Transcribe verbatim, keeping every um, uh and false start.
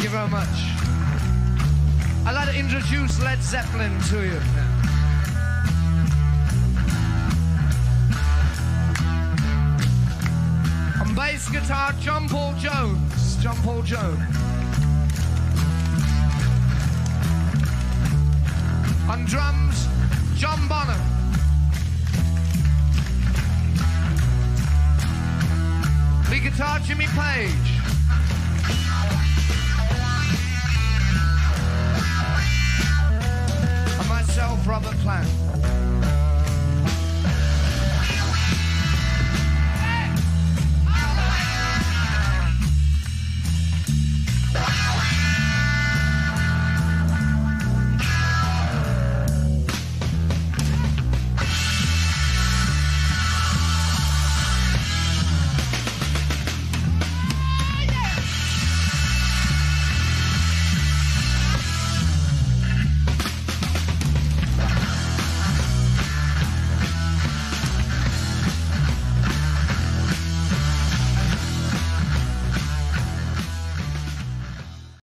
you very much. I'd like to introduce Led Zeppelin to you. On bass guitar, John Paul Jones. John Paul Jones. On drums, John Bonham. Lead guitar, Jimmy Page. And myself, Robert Plant.